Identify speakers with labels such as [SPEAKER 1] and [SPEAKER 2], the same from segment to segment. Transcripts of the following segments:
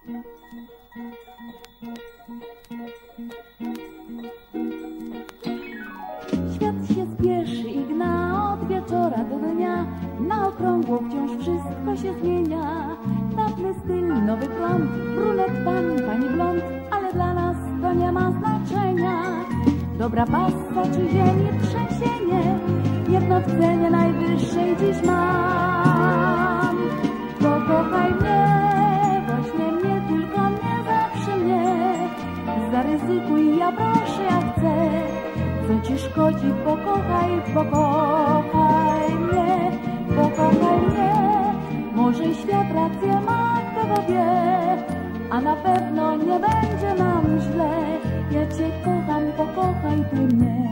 [SPEAKER 1] Świat się spieszy i gna od wieczora do dnia, na okrągło wciąż wszystko się zmienia. Dawny styl, nowy prąd, brunet pan, pani blond, ale dla nas to nie ma znaczenia. Dobra pasa czy ziemi trzęsienie, jedno w cenie najwyższej dziś mam. Pokochaj mnie, właśnie mnie, tylko mnie, zawsze mnie. Zaryzykuj, ja proszę, ja chcę. Co ci szkodzi, pokochaj, pokochaj mnie, pokochaj mnie. Może świat rację ma, kto wie, a na pewno nie będzie nam źle. Ja cię kocham, pokochaj ty mnie.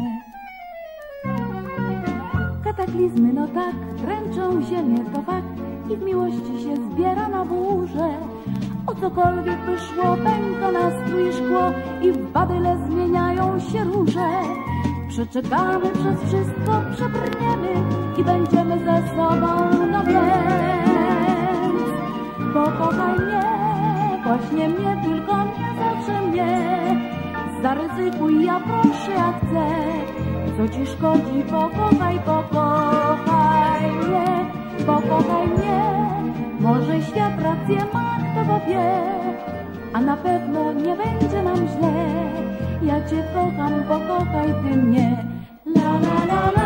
[SPEAKER 1] Kataklizmy, no tak, dręczą ziemię, to fakt, i w miłości się zbiera na burzę. O cokolwiek by szło, pęka nastrój szkło i w badyle zmieniają się róże. Przeczekamy przez wszystko, przebrniemy i będziemy ze sobą, no więc pokochaj mnie, właśnie mnie, tylko mnie, zawsze mnie. Zaryzykuj, ja proszę, ja chcę. Co ci szkodzi, pokochaj, pokochaj mnie, pokochaj mnie. Może świat rację ma, kto wie, a na pewno nie będzie nam źle. Ja cię kocham, pokochaj ty mnie. La la la la.